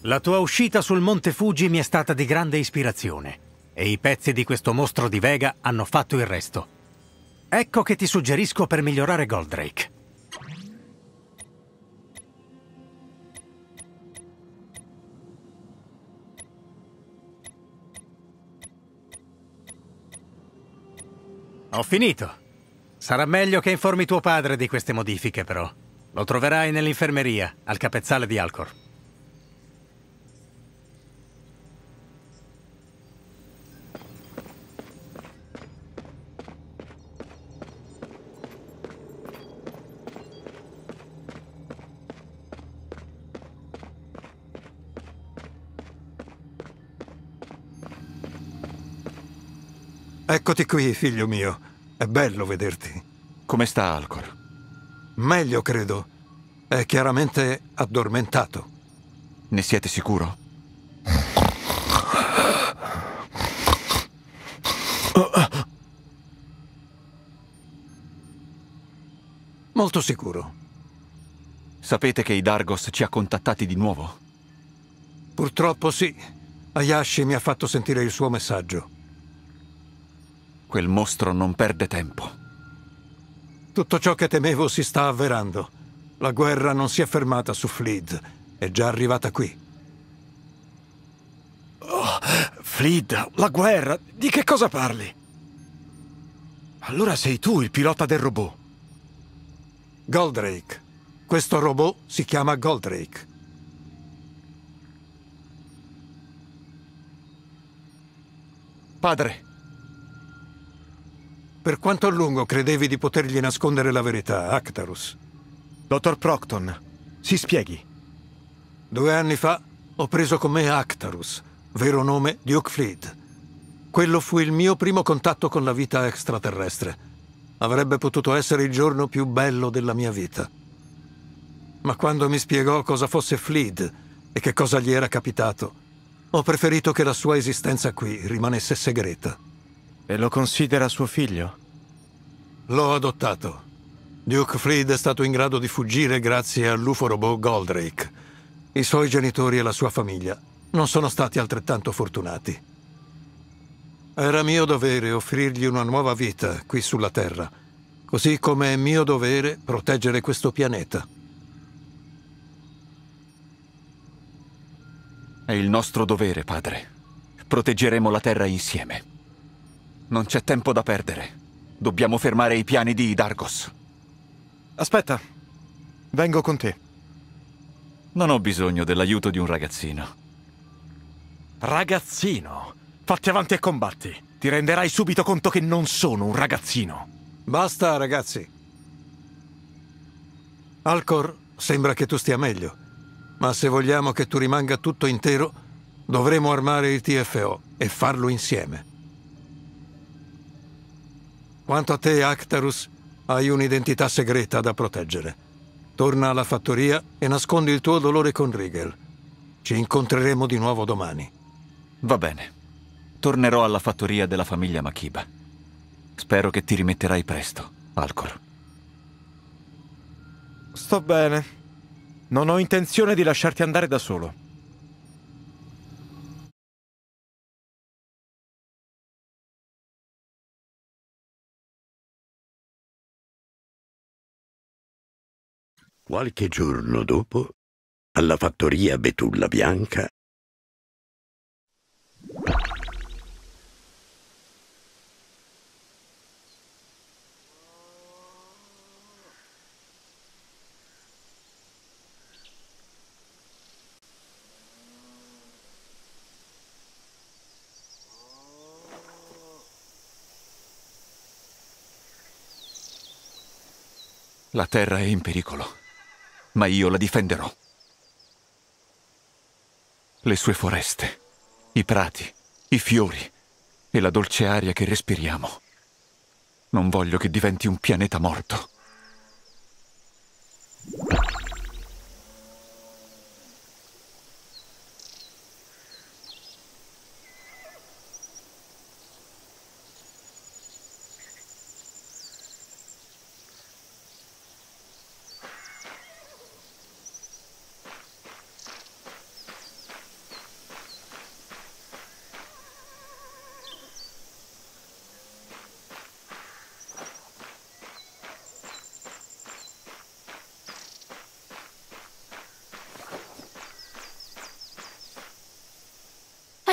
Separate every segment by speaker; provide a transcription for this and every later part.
Speaker 1: La tua uscita sul Monte Fuji mi è stata di grande ispirazione e i pezzi di questo mostro di Vega hanno fatto il resto. Ecco che ti suggerisco per migliorare Goldrake. Ho finito. Sarà meglio che informi tuo padre di queste modifiche, però. Lo troverai nell'infermeria, al capezzale di Alcor.
Speaker 2: Eccoti qui, figlio mio. È bello vederti.
Speaker 3: Come sta Alcor?
Speaker 2: Meglio, credo. È chiaramente addormentato.
Speaker 3: Ne siete sicuro?
Speaker 2: Molto sicuro.
Speaker 3: Sapete che i Dargos ci ha contattati di nuovo?
Speaker 2: Purtroppo sì. Hayashi mi ha fatto sentire il suo messaggio.
Speaker 3: Quel mostro non perde tempo.
Speaker 2: Tutto ciò che temevo si sta avverando. La guerra non si è fermata su Fleet. È già arrivata qui.
Speaker 4: Oh, Fleet, la guerra? Di che cosa parli? Allora sei tu il pilota del robot.
Speaker 2: Goldrake. Questo robot si chiama Goldrake.
Speaker 3: Padre!
Speaker 2: Per quanto a lungo credevi di potergli nascondere la verità, Actarus?
Speaker 4: Dottor Procton, si spieghi.
Speaker 2: 2 anni fa ho preso con me Actarus, vero nome Duke Fleet. Quello fu il mio primo contatto con la vita extraterrestre. Avrebbe potuto essere il giorno più bello della mia vita. Ma quando mi spiegò cosa fosse Fleet e che cosa gli era capitato, ho preferito che la sua esistenza qui rimanesse segreta.
Speaker 4: E lo considera suo figlio?
Speaker 2: L'ho adottato. Duke Fleet è stato in grado di fuggire grazie all'UFO-robot Goldrake. I suoi genitori e la sua famiglia non sono stati altrettanto fortunati. Era mio dovere offrirgli una nuova vita qui sulla Terra, così come è mio dovere proteggere questo pianeta.
Speaker 3: È il nostro dovere, padre. Proteggeremo la Terra insieme. Non c'è tempo da perdere. Dobbiamo fermare i piani di Dargos.
Speaker 4: Aspetta, vengo con te.
Speaker 3: Non ho bisogno dell'aiuto di un ragazzino.
Speaker 4: Ragazzino? Fatti avanti e combatti. Ti renderai subito conto che non sono un ragazzino.
Speaker 2: Basta, ragazzi. Alcor, sembra che tu stia meglio. Ma se vogliamo che tu rimanga tutto intero, dovremo armare il TFO e farlo insieme. Quanto a te, Actarus, hai un'identità segreta da proteggere. Torna alla fattoria e nascondi il tuo dolore con Rigel. Ci incontreremo di nuovo domani.
Speaker 3: Va bene. Tornerò alla fattoria della famiglia Makiba. Spero che ti rimetterai presto, Alcor.
Speaker 4: Sto bene. Non ho intenzione di lasciarti andare da solo.
Speaker 5: Qualche giorno dopo, alla fattoria Betulla Bianca,
Speaker 3: La Terra è in pericolo, ma io la difenderò. Le sue foreste, i prati, i fiori e la dolce aria che respiriamo. Non voglio che diventi un pianeta morto.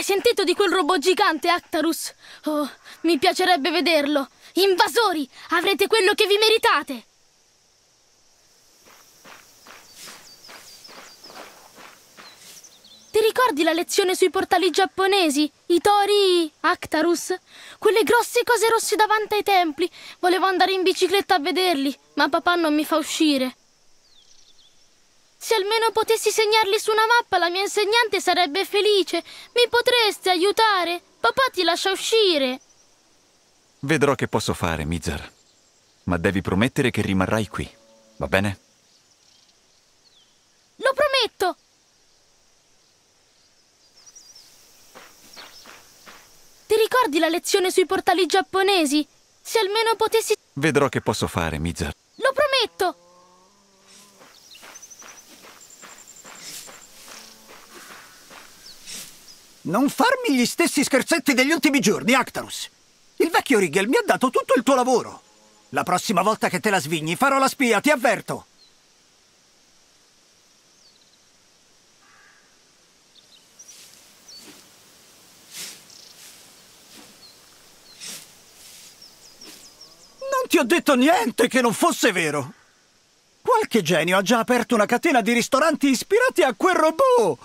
Speaker 6: Hai sentito di quel robot gigante, Actarus? Oh, mi piacerebbe vederlo. Invasori, avrete quello che vi meritate. Ti ricordi la lezione sui portali giapponesi? I tori, Actarus? Quelle grosse cose rosse davanti ai templi. Volevo andare in bicicletta a vederli, ma papà non mi fa uscire. Se almeno potessi segnarli su una mappa, la mia insegnante sarebbe felice. Mi potreste aiutare? Papà ti lascia uscire.
Speaker 3: Vedrò che posso fare, Mizar. Ma devi promettere che rimarrai qui, va bene?
Speaker 6: Lo prometto! Ti ricordi la lezione sui portali giapponesi? Se almeno potessi...
Speaker 3: Vedrò che posso fare, Mizar.
Speaker 6: Lo prometto!
Speaker 7: Non farmi gli stessi scherzetti degli ultimi giorni, Actarus. Il vecchio Rigel mi ha dato tutto il tuo lavoro. La prossima volta che te la svigni farò la spia, ti avverto. Non ti ho detto niente che non fosse vero. Qualche genio ha già aperto una catena di ristoranti ispirati a quel robot.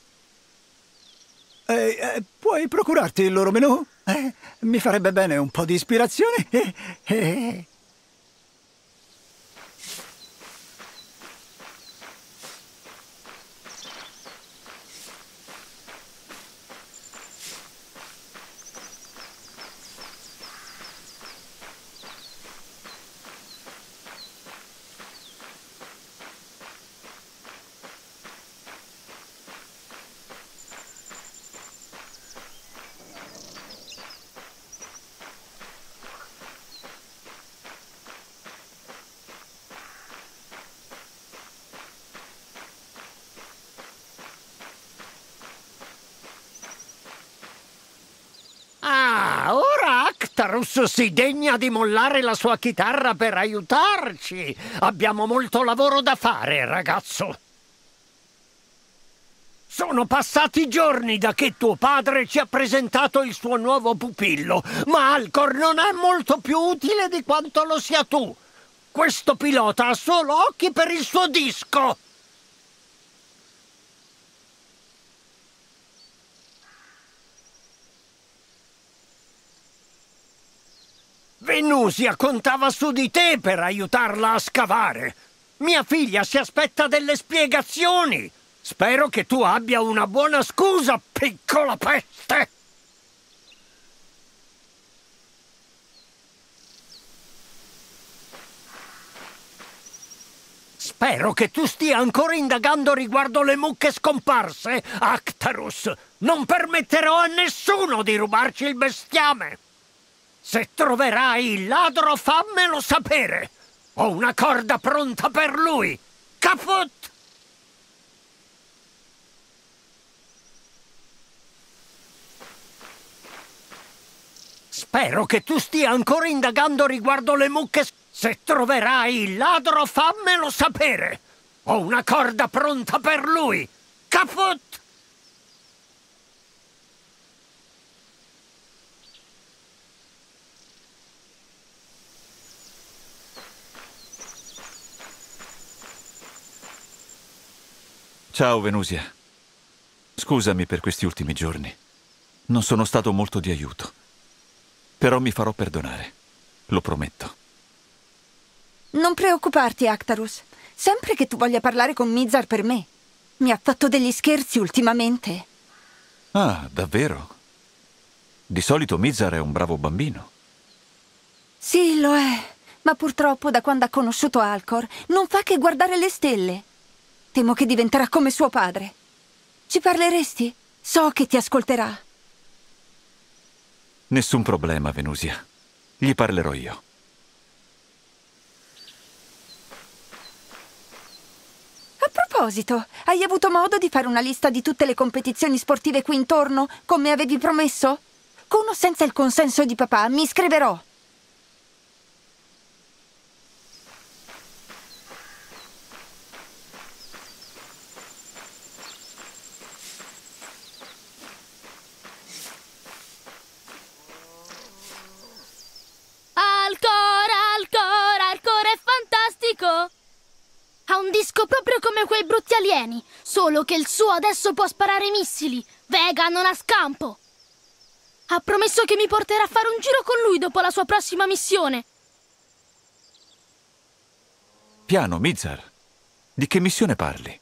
Speaker 7: Puoi procurarti il loro menù? Mi farebbe bene un po' di ispirazione.
Speaker 8: Ah, ora Actarus si degna di mollare la sua chitarra per aiutarci. Abbiamo molto lavoro da fare, ragazzo. Sono passati giorni da che tuo padre ci ha presentato il suo nuovo pupillo, ma Alcor non è molto più utile di quanto lo sia tu. Questo pilota ha solo occhi per il suo disco. Venusia contava su di te per aiutarla a scavare. Mia figlia si aspetta delle spiegazioni. Spero che tu abbia una buona scusa, piccola peste! Spero che tu stia ancora indagando riguardo le mucche scomparse, Actarus. Non permetterò a nessuno di rubarci il bestiame. Se troverai il ladro, fammelo sapere. Ho una corda pronta per lui. Caput! Spero che tu stia ancora indagando riguardo le mucche. Se troverai il ladro, fammelo sapere. Ho una corda pronta per lui. Caput!
Speaker 3: Ciao, Venusia. Scusami per questi ultimi giorni. Non sono stato molto di aiuto. Però mi farò perdonare. Lo prometto.
Speaker 9: Non preoccuparti, Actarus. Sempre che tu voglia parlare con Mizar per me. Mi ha fatto degli scherzi ultimamente.
Speaker 3: Ah, davvero? Di solito Mizar è un bravo bambino.
Speaker 9: Sì, lo è. Ma purtroppo da quando ha conosciuto Alcor non fa che guardare le stelle. Temo che diventerà come suo padre. Ci parleresti? So che ti ascolterà.
Speaker 3: Nessun problema, Venusia. Gli parlerò io.
Speaker 9: A proposito, hai avuto modo di fare una lista di tutte le competizioni sportive qui intorno, come avevi promesso? Con o senza il consenso di papà, mi iscriverò.
Speaker 6: un disco proprio come quei brutti alieni, solo che il suo adesso può sparare missili. Vega non ha scampo. Ha promesso che mi porterà a fare un giro con lui dopo la sua prossima missione.
Speaker 3: Piano, Mizar. Di che missione parli?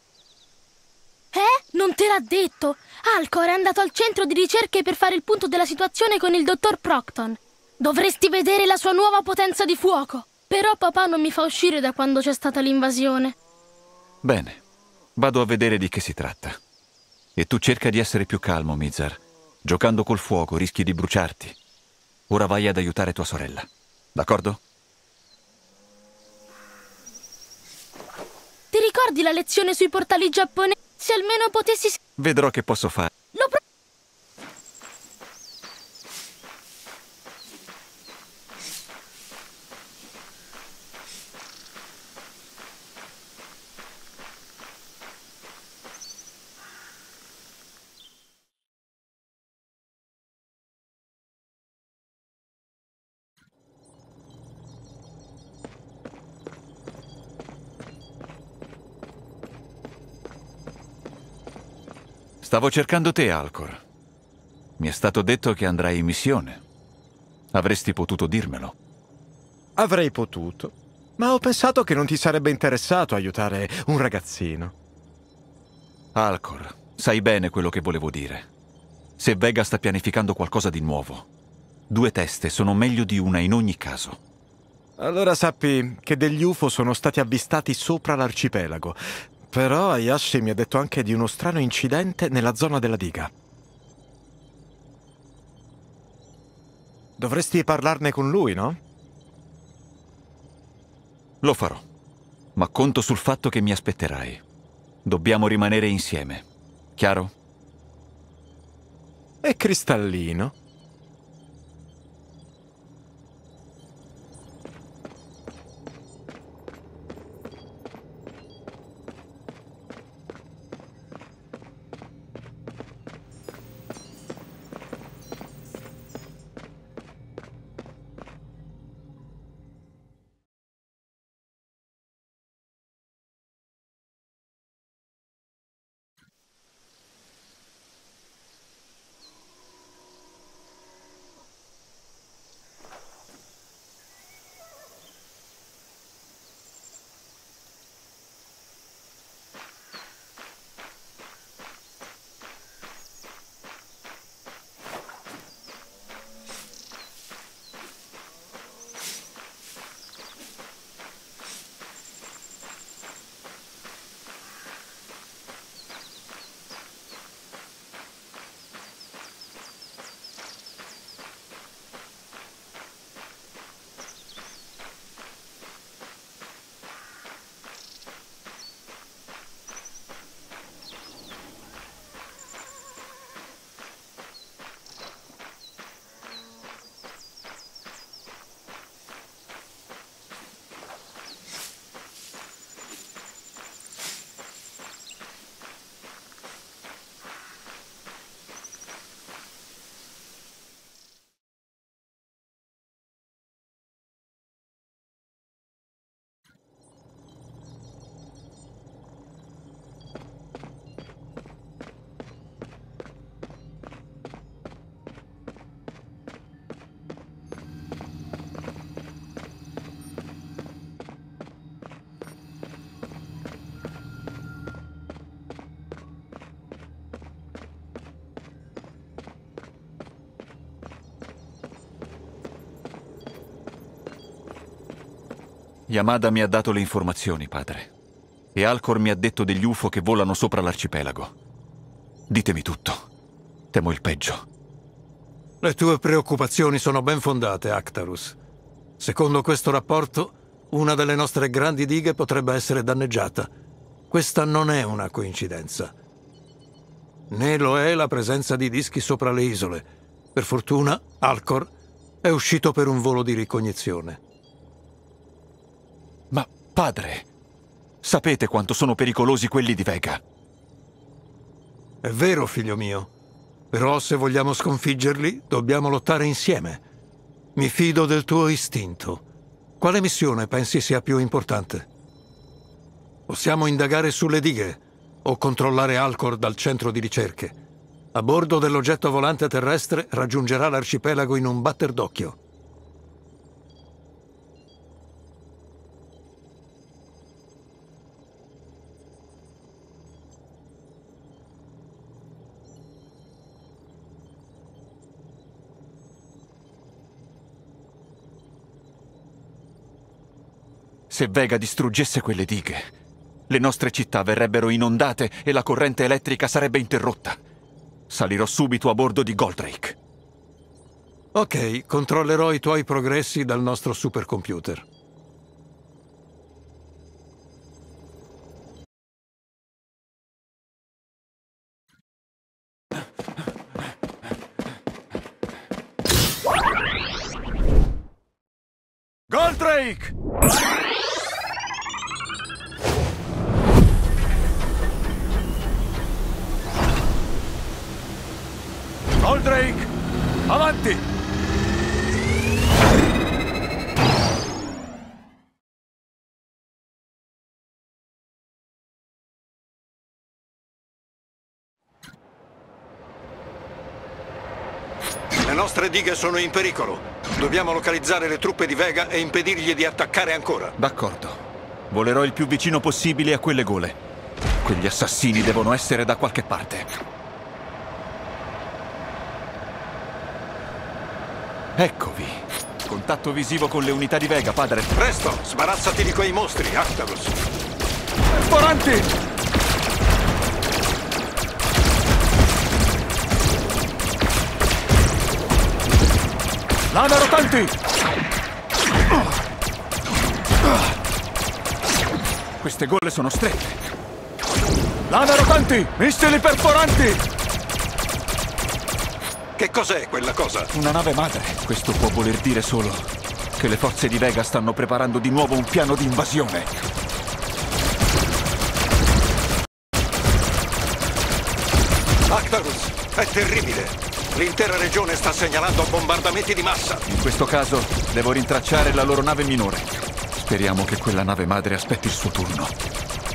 Speaker 6: Non te l'ha detto? Alcor è andato al centro di ricerche per fare il punto della situazione con il dottor Procton. Dovresti vedere la sua nuova potenza di fuoco. Però papà non mi fa uscire da quando c'è stata l'invasione.
Speaker 3: Bene, vado a vedere di che si tratta. E tu cerca di essere più calmo, Mizar. Giocando col fuoco rischi di bruciarti. Ora vai ad aiutare tua sorella, d'accordo?
Speaker 6: Ti ricordi la lezione sui portali giapponesi? Se almeno potessi...
Speaker 3: Vedrò che posso fare. Stavo cercando te, Alcor. Mi è stato detto che andrai in missione. Avresti potuto dirmelo.
Speaker 4: Avrei potuto, ma ho pensato che non ti sarebbe interessato aiutare un ragazzino.
Speaker 3: Alcor, sai bene quello che volevo dire. Se Vega sta pianificando qualcosa di nuovo, 2 teste sono meglio di una in ogni caso.
Speaker 4: Allora sappi che degli UFO sono stati avvistati sopra l'arcipelago. Però Hayashi mi ha detto anche di uno strano incidente nella zona della diga. Dovresti parlarne con lui, no?
Speaker 3: Lo farò, ma conto sul fatto che mi aspetterai. Dobbiamo rimanere insieme, chiaro?
Speaker 4: È cristallino.
Speaker 3: Yamada mi ha dato le informazioni, padre. E Alcor mi ha detto degli UFO che volano sopra l'arcipelago. Ditemi tutto. Temo il peggio.
Speaker 2: Le tue preoccupazioni sono ben fondate, Actarus. Secondo questo rapporto, una delle nostre grandi dighe potrebbe essere danneggiata. Questa non è una coincidenza. Né lo è la presenza di dischi sopra le isole. Per fortuna, Alcor è uscito per un volo di ricognizione.
Speaker 3: Ma, padre, sapete quanto sono pericolosi quelli di Vega?
Speaker 2: È vero, figlio mio. Però se vogliamo sconfiggerli, dobbiamo lottare insieme. Mi fido del tuo istinto. Quale missione pensi sia più importante? Possiamo indagare sulle dighe o controllare Alcor dal centro di ricerche. A bordo dell'oggetto volante terrestre raggiungerà l'arcipelago in un batter d'occhio.
Speaker 3: Se Vega distruggesse quelle dighe, le nostre città verrebbero inondate e la corrente elettrica sarebbe interrotta. Salirò subito a bordo di Goldrake.
Speaker 2: Ok, controllerò i tuoi progressi dal nostro supercomputer.
Speaker 3: Goldrake! Goldrake, avanti!
Speaker 2: Le nostre dighe sono in pericolo. Dobbiamo localizzare le truppe di Vega e impedirgli di attaccare ancora.
Speaker 3: D'accordo. Volerò il più vicino possibile a quelle gole. Quegli assassini devono essere da qualche parte. Eccovi. Contatto visivo con le unità di Vega, padre.
Speaker 2: Presto, sbarazzati di quei mostri, Actarus.
Speaker 3: Perforanti! Lame rotanti! Queste gole sono strette. Lame rotanti! Missili perforanti!
Speaker 2: Che cos'è quella cosa?
Speaker 3: Una nave madre. Questo può voler dire solo che le forze di Vega stanno preparando di nuovo un piano di invasione.
Speaker 2: Actarus, è terribile. L'intera regione sta segnalando bombardamenti di massa.
Speaker 3: In questo caso devo rintracciare la loro nave minore. Speriamo che quella nave madre aspetti il suo turno.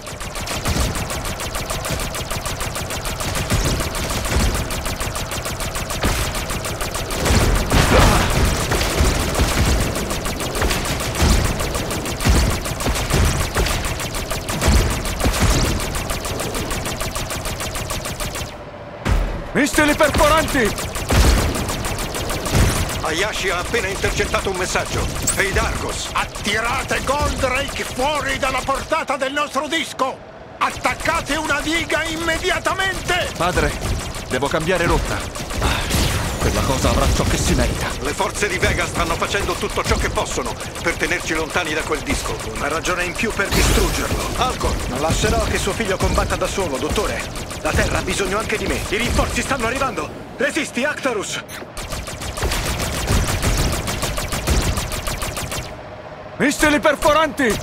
Speaker 2: Missili perforanti! Hayashi ha appena intercettato un messaggio. Ehi Darkos!
Speaker 8: Attirate Goldrake fuori dalla portata del nostro disco! Attaccate una diga immediatamente!
Speaker 3: Padre, devo cambiare rotta. Quella cosa avrà ciò che si merita.
Speaker 2: Le forze di Vega stanno facendo tutto ciò che possono per tenerci lontani da quel disco.
Speaker 10: Una ragione in più per distruggerlo.
Speaker 2: Alcor!
Speaker 10: Non lascerò che suo figlio combatta da solo, dottore. La Terra ha bisogno anche di me. I rinforzi stanno arrivando. Resisti, Actarus!
Speaker 3: Missili perforanti!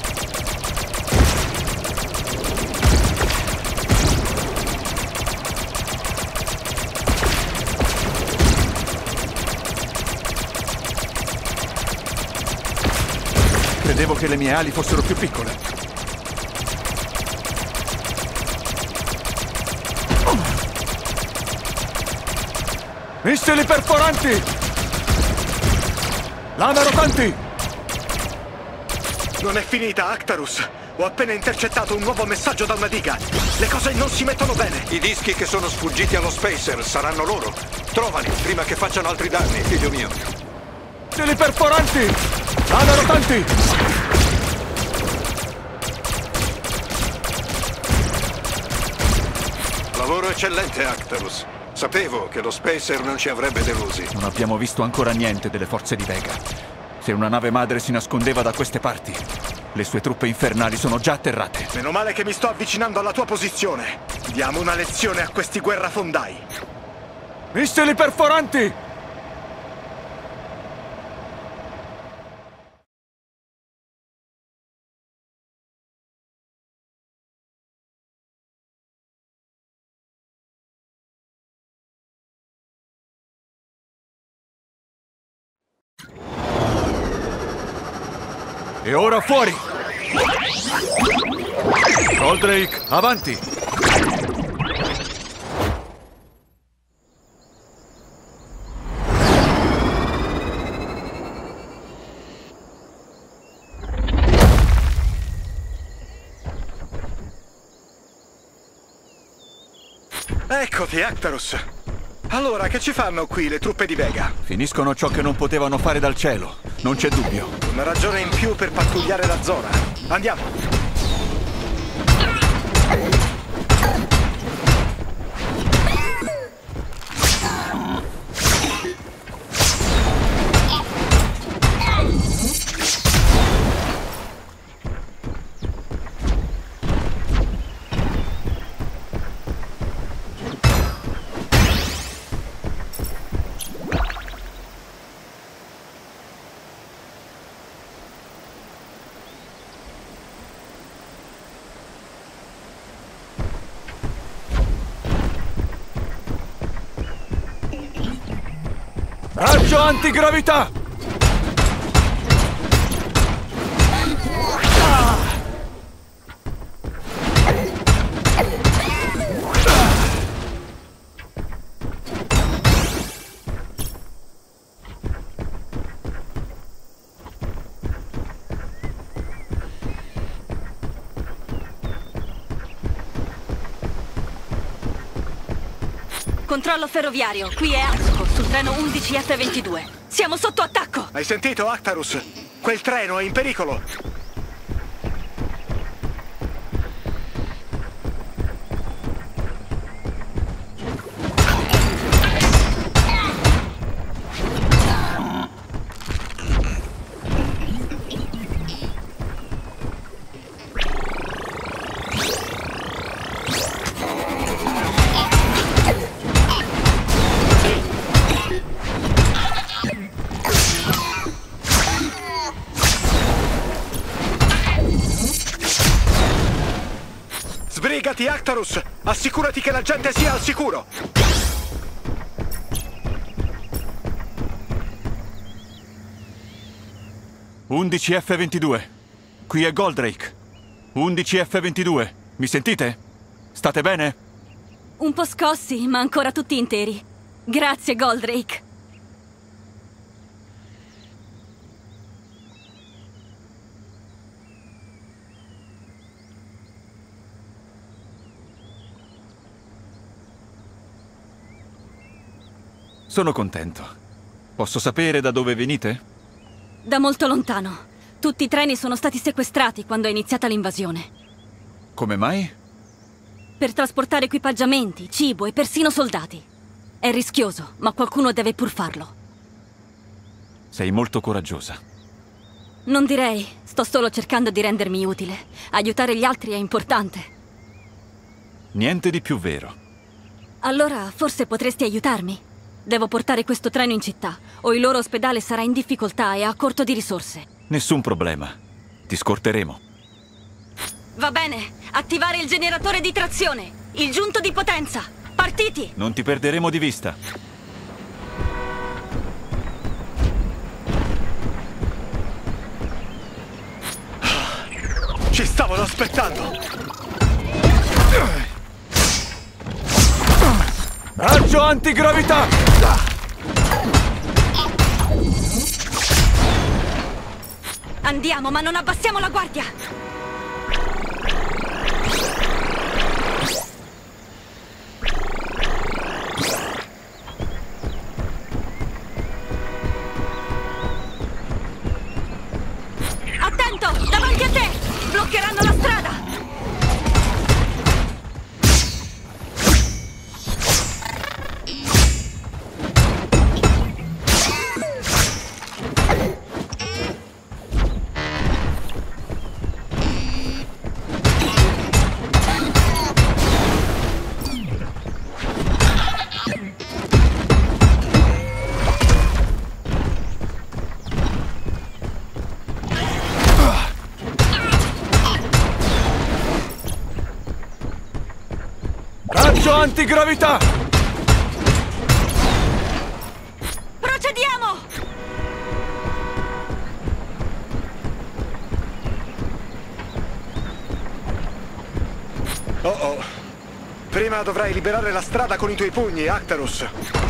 Speaker 3: Credevo che le mie ali fossero più piccole. Missili perforanti! Lame rotanti!
Speaker 10: Non è finita, Actarus! Ho appena intercettato un nuovo messaggio da una diga. Le cose non si mettono bene.
Speaker 2: I dischi che sono sfuggiti allo Spacer saranno loro. Trovali prima che facciano altri danni, figlio mio.
Speaker 3: Missili perforanti! Lame rotanti!
Speaker 2: Lavoro eccellente, Actarus. Sapevo che lo Spacer non ci avrebbe delusi.
Speaker 3: Non abbiamo visto ancora niente delle forze di Vega. Se una nave madre si nascondeva da queste parti, le sue truppe infernali sono già atterrate.
Speaker 10: Meno male che mi sto avvicinando alla tua posizione. Diamo una lezione a questi guerrafondai.
Speaker 3: Missili perforanti! E ora fuori! Goldrake, avanti!
Speaker 10: Eccoti, Actarus. Allora, che ci fanno qui le truppe di Vega?
Speaker 3: Finiscono ciò che non potevano fare dal cielo, non c'è dubbio.
Speaker 10: Una ragione in più per pattugliare la zona. Andiamo.
Speaker 3: Raggio antigravità!
Speaker 11: Controllo ferroviario, qui è Atsuko, sul treno 11F22. Siamo sotto attacco!
Speaker 10: Hai sentito, Actarus? Quel treno è in pericolo! Sbrigati, Actarus! Assicurati che la gente sia al sicuro!
Speaker 3: F22. Qui è Goldrake. 11F22. Mi sentite? State bene?
Speaker 11: Un po' scossi, ma ancora tutti interi. Grazie, Goldrake.
Speaker 3: Sono contento. Posso sapere da dove venite?
Speaker 11: Da molto lontano. Tutti i treni sono stati sequestrati quando è iniziata l'invasione.
Speaker 3: Come mai?
Speaker 11: Per trasportare equipaggiamenti, cibo e persino soldati. È rischioso, ma qualcuno deve pur farlo.
Speaker 3: Sei molto coraggiosa.
Speaker 11: Non direi. Sto solo cercando di rendermi utile. Aiutare gli altri è importante.
Speaker 3: Niente di più vero.
Speaker 11: Allora, forse potresti aiutarmi? Devo portare questo treno in città, o il loro ospedale sarà in difficoltà e a corto di risorse.
Speaker 3: Nessun problema. Ti scorteremo.
Speaker 11: Va bene. Attivare il generatore di trazione. Il giunto di potenza. Partiti!
Speaker 3: Non ti perderemo di vista.
Speaker 10: Ci stavano aspettando!
Speaker 3: Raggio antigravità!
Speaker 11: Andiamo, ma non abbassiamo la guardia! Attento! Davanti a te! Bloccheranno la strada!
Speaker 3: Raggio antigravità!
Speaker 11: Procediamo!
Speaker 10: Oh oh. Prima dovrai liberare la strada con i tuoi pugni, Actarus.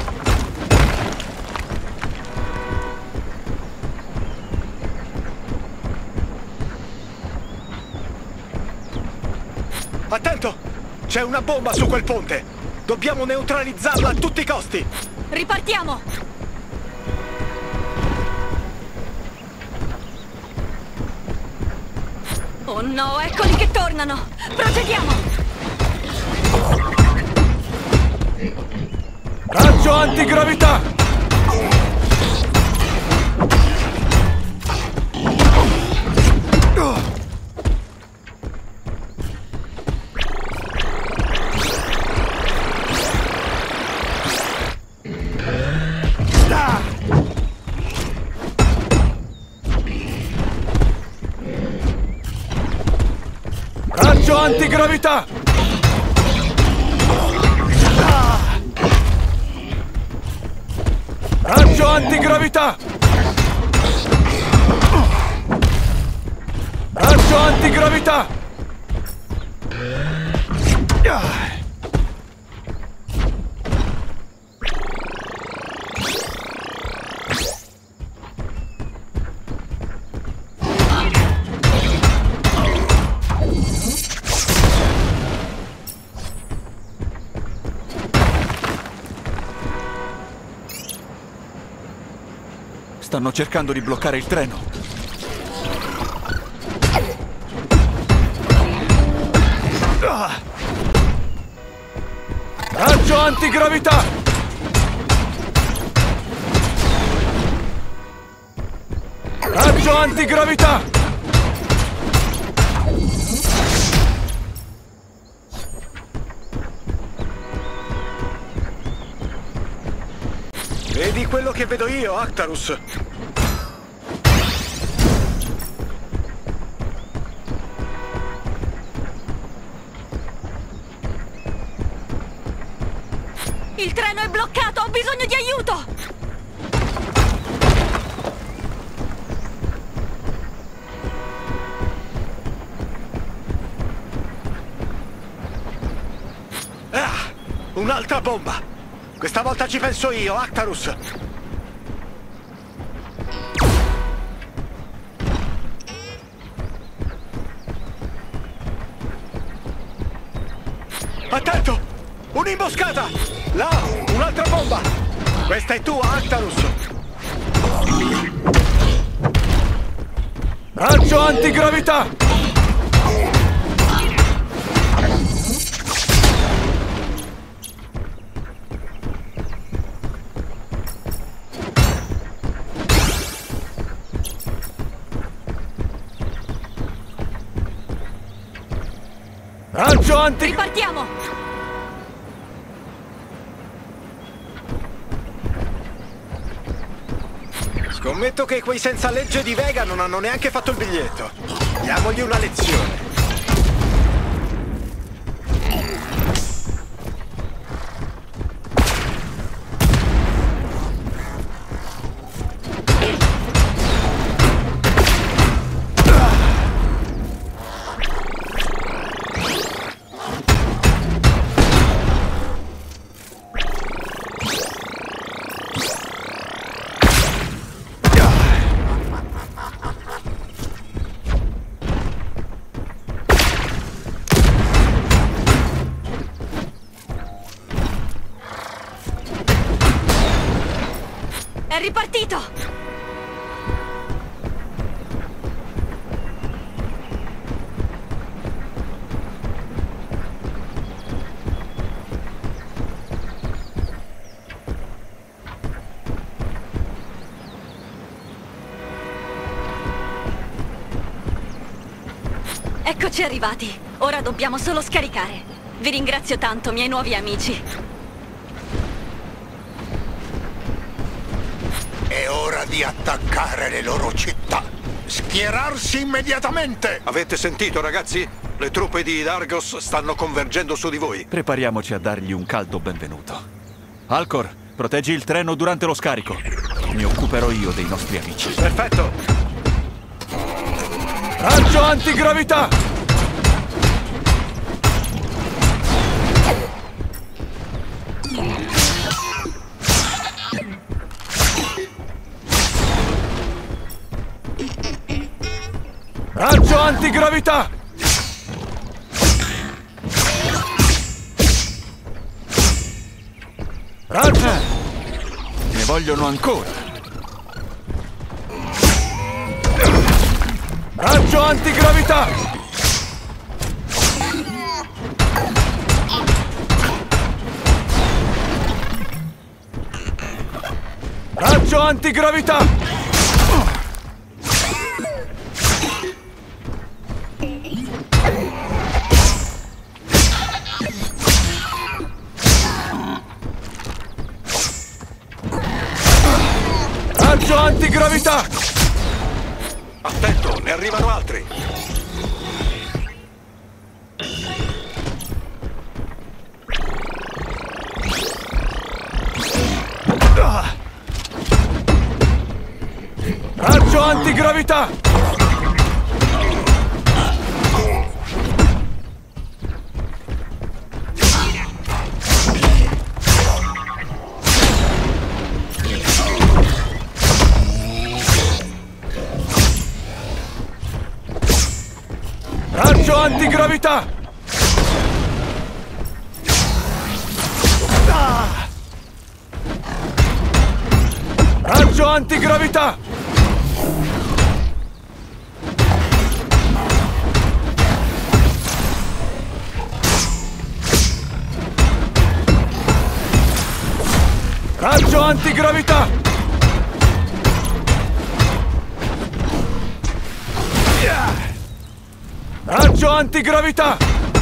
Speaker 10: Attento! C'è una bomba su quel ponte! Dobbiamo neutralizzarla a tutti i costi!
Speaker 11: Ripartiamo! Oh no, eccoli che tornano! Procediamo!
Speaker 2: Raggio antigravità! Raggio antigravità! Raggio antigravità! Raggio antigravità!
Speaker 3: Stanno cercando di bloccare il treno.
Speaker 2: Raggio antigravità! Raggio antigravità!
Speaker 10: Vedi quello che vedo io, Actarus?
Speaker 11: Il treno è bloccato! Ho bisogno di aiuto!
Speaker 10: Ah! Un'altra bomba! Questa volta ci penso io, Actarus! Attento! Un'imboscata! Là! Un'altra bomba! Questa è tua, Actarus!
Speaker 2: Raggio antigravità! Raggio anti...
Speaker 11: Ripartiamo!
Speaker 10: Scommetto che quei senza legge di Vega non hanno neanche fatto il biglietto. Diamogli una lezione.
Speaker 11: È ripartito! Eccoci arrivati. Ora dobbiamo solo scaricare. Vi ringrazio tanto, miei nuovi amici.
Speaker 12: È ora di attaccare le loro città. Schierarsi immediatamente!
Speaker 2: Avete sentito, ragazzi? Le truppe di Dargos stanno convergendo su di voi.
Speaker 3: Prepariamoci a dargli un caldo benvenuto. Alcor, proteggi il treno durante lo scarico. Mi occuperò io dei nostri amici.
Speaker 10: Perfetto!
Speaker 2: Raggio antigravità!
Speaker 10: Raggio antigravità! Raggio!
Speaker 3: Ne vogliono ancora!
Speaker 10: Raggio antigravità! Raggio antigravità! Raggio antigravità!
Speaker 2: Attento, ne arrivano altri!
Speaker 10: Raggio antigravità! Raggio antigravità! Raggio antigravità! Raggio antigravità! Raggio antigravità!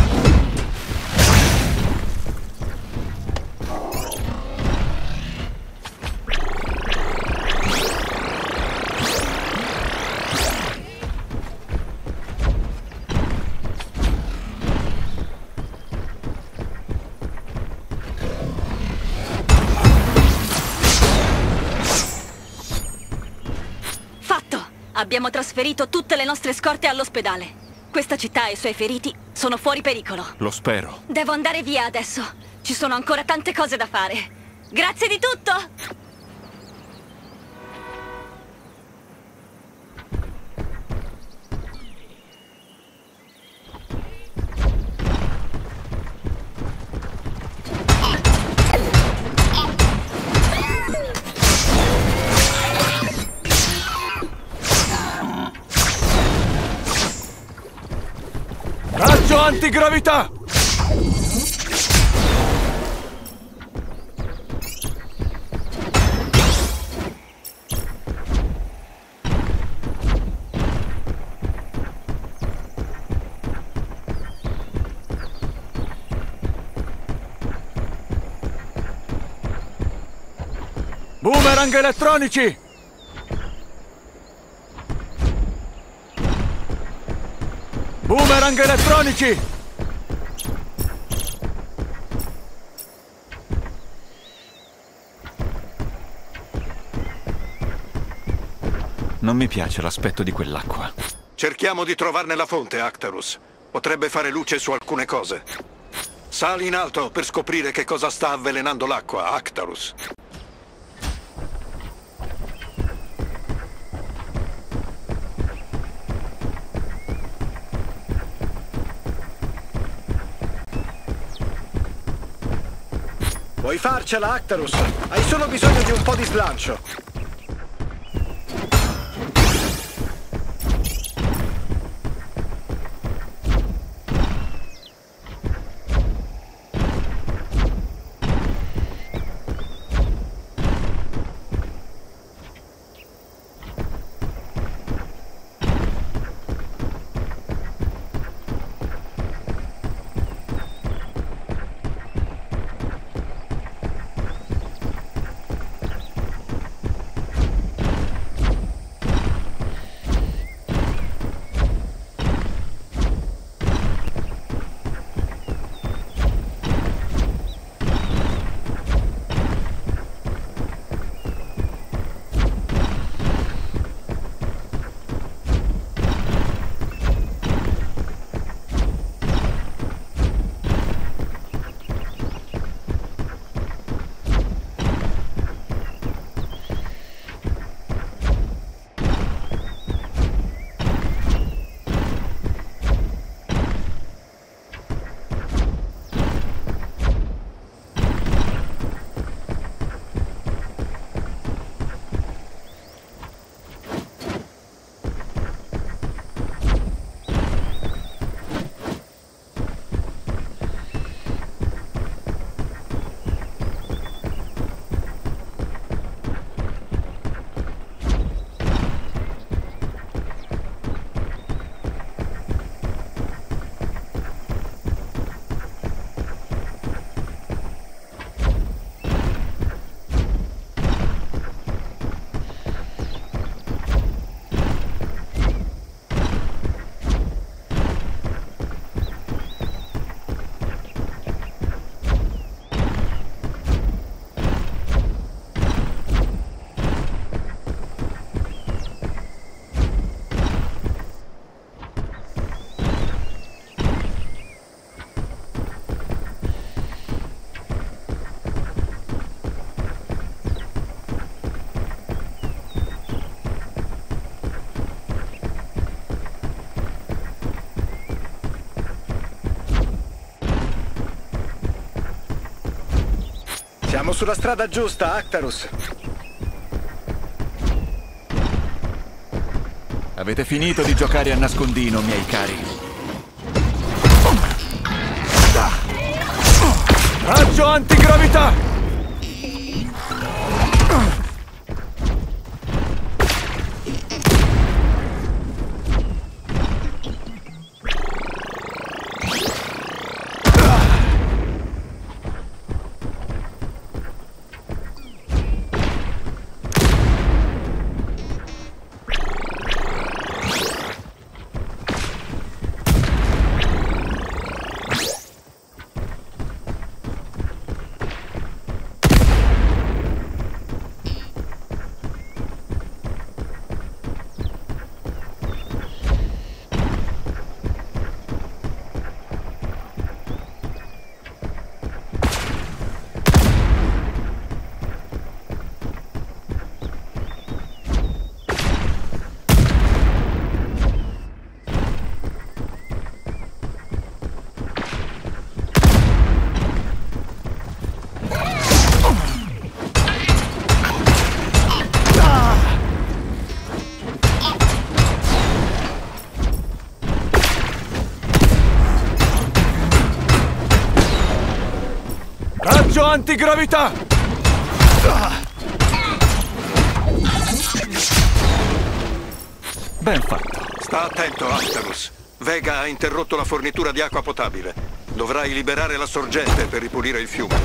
Speaker 11: Fatto! Abbiamo trasferito tutte le nostre scorte all'ospedale. Questa città e i suoi feriti sono fuori pericolo.
Speaker 3: Lo spero.
Speaker 11: Devo andare via adesso. Ci sono ancora tante cose da fare. Grazie di tutto!
Speaker 10: Raggio antigravità! Boomerang elettronici! Boomerang elettronici!
Speaker 3: Non mi piace l'aspetto di quell'acqua.
Speaker 2: Cerchiamo di trovarne la fonte, Actarus. Potrebbe fare luce su alcune cose. Sali in alto per scoprire che cosa sta avvelenando l'acqua, Actarus.
Speaker 10: Puoi farcela, Actarus! Hai solo bisogno di un po' di slancio. Siamo sulla strada giusta, Actarus.
Speaker 3: Avete finito di giocare a nascondino, miei cari.
Speaker 10: Raggio antigravità! Raggio antigravità!
Speaker 3: Ben fatto.
Speaker 2: Sta attento, Actarus. Vega ha interrotto la fornitura di acqua potabile. Dovrai liberare la sorgente per ripulire il fiume.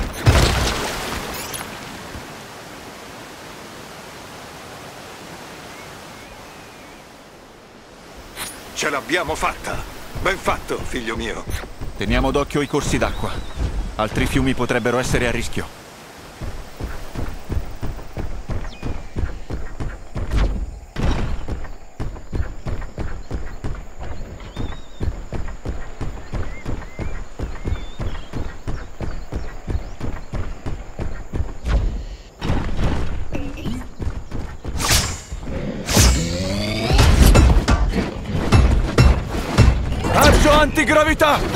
Speaker 2: Ce l'abbiamo fatta! Ben fatto, figlio mio.
Speaker 3: Teniamo d'occhio i corsi d'acqua. Altri fiumi potrebbero essere a rischio.
Speaker 10: Raggio antigravità!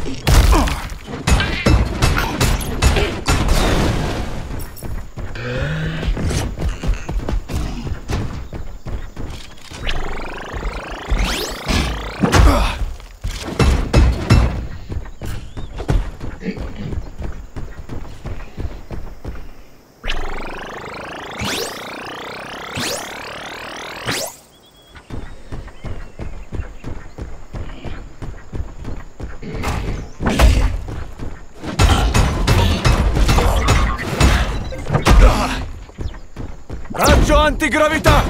Speaker 10: Raggio antigravità!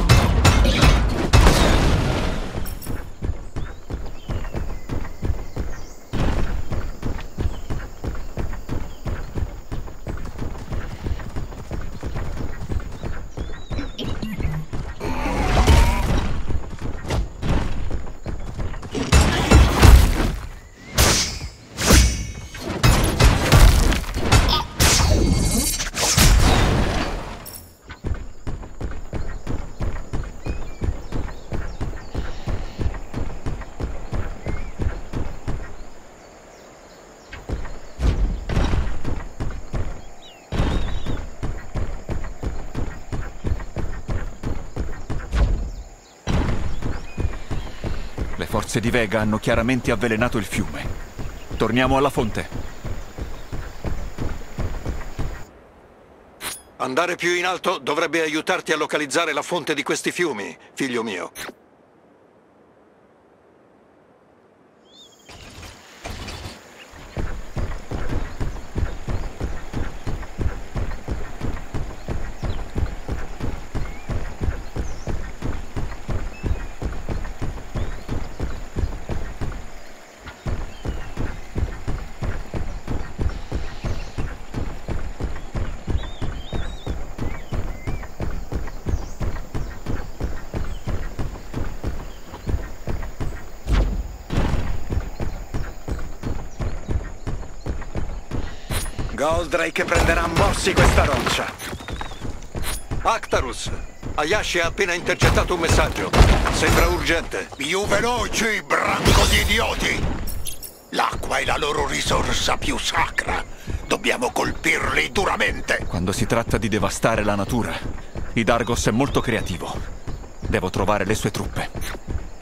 Speaker 3: Le forze di Vega hanno chiaramente avvelenato il fiume. Torniamo alla fonte.
Speaker 2: Andare più in alto dovrebbe aiutarti a localizzare la fonte di questi fiumi, figlio mio.
Speaker 10: Goldrake prenderà a morsi questa roccia.
Speaker 2: Actarus, Ayashi ha appena intercettato un messaggio. Sembra urgente.
Speaker 12: Più veloci, branco di idioti! L'acqua è la loro risorsa più sacra. Dobbiamo colpirli duramente.
Speaker 3: Quando si tratta di devastare la natura, Idargos è molto creativo. Devo trovare le sue truppe.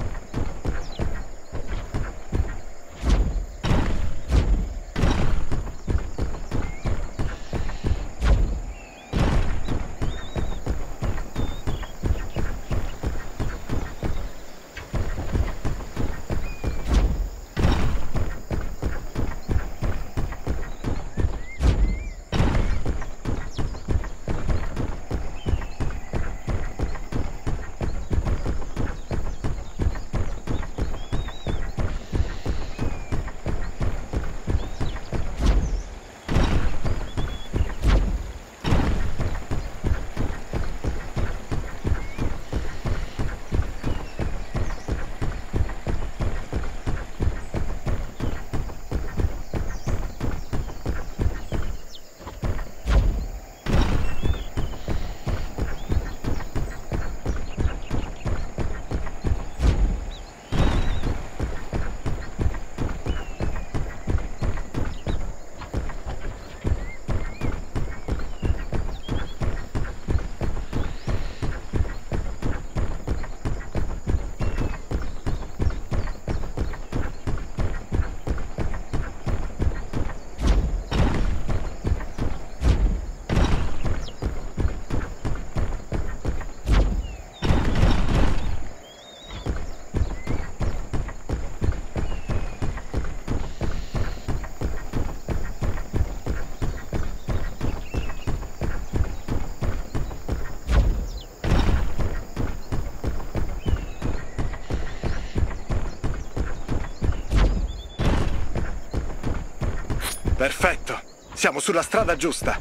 Speaker 10: Perfetto. Siamo sulla strada giusta.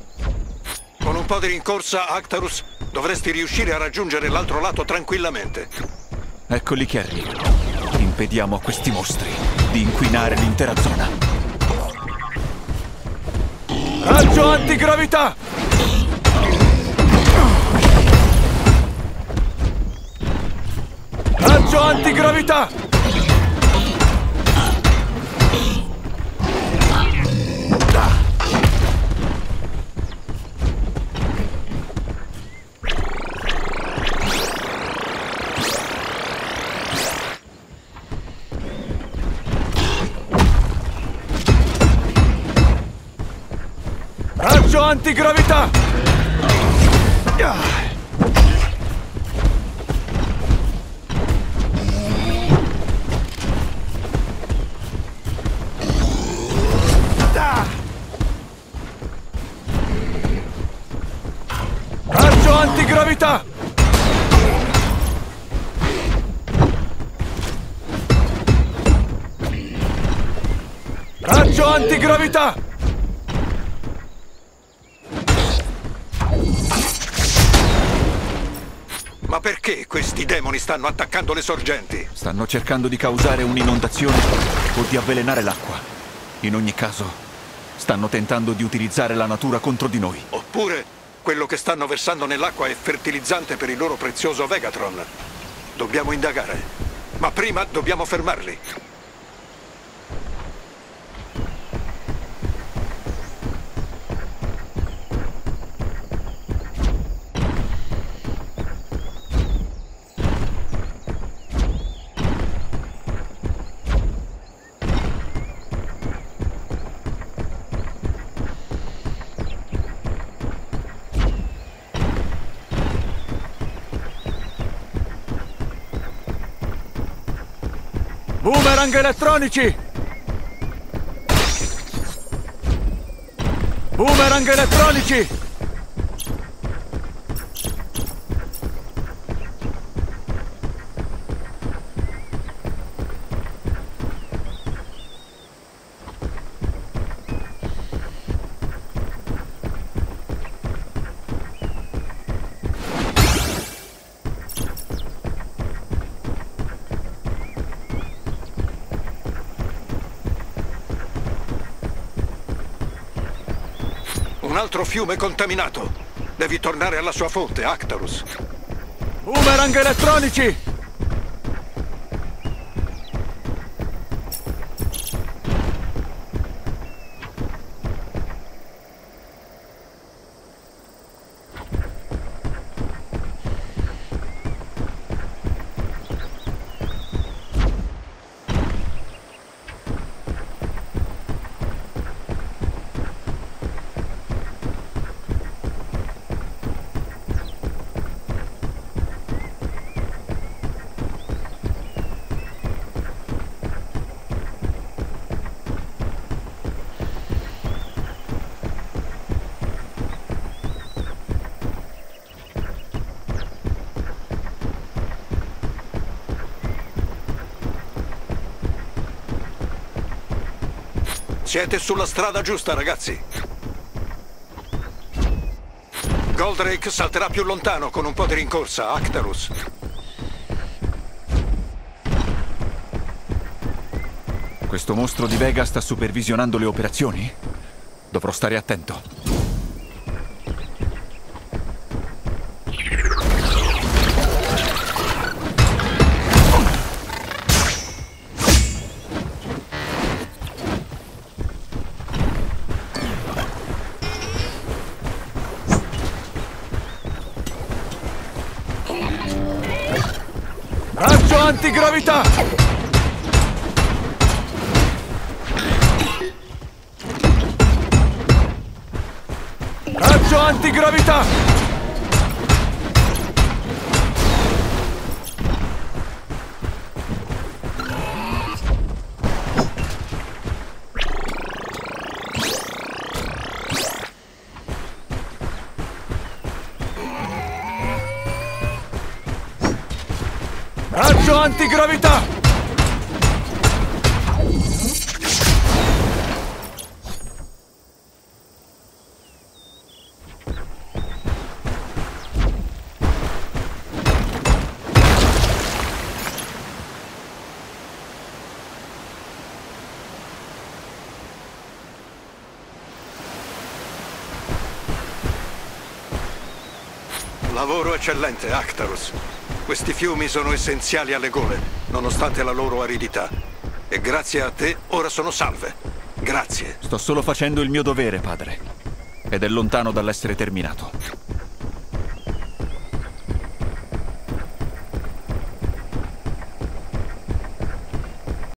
Speaker 2: Con un po' di rincorsa, Actarus, dovresti riuscire a raggiungere l'altro lato tranquillamente.
Speaker 3: Eccoli che arrivano. Impediamo a questi mostri di inquinare l'intera zona.
Speaker 2: Raggio antigravità! Raggio antigravità! Raggio antigravità! Raggio antigravità! Raggio antigravità! Ma perché questi demoni stanno attaccando le sorgenti?
Speaker 3: Stanno cercando di causare un'inondazione o di avvelenare l'acqua. In ogni caso, stanno tentando di utilizzare la natura contro di noi.
Speaker 2: Oppure quello che stanno versando nell'acqua è fertilizzante per il loro prezioso Vegatron. Dobbiamo indagare. Ma prima dobbiamo fermarli. Boomerang elettronici! Boomerang elettronici! Un altro fiume contaminato. Devi tornare alla sua fonte, Actarus. Boomerang elettronici! Siete sulla strada giusta, ragazzi. Goldrake salterà più lontano con un po' di rincorsa, Actarus.
Speaker 3: Questo mostro di Vega sta supervisionando le operazioni? Dovrò stare attento.
Speaker 2: Raggio antigravità! Raggio antigravità! Raggio antigravità! Lavoro eccellente, Actarus. Questi fiumi sono essenziali alle gole, nonostante la loro aridità. E grazie a te ora sono salve. Grazie.
Speaker 3: Sto solo facendo il mio dovere, padre. Ed è lontano dall'essere terminato.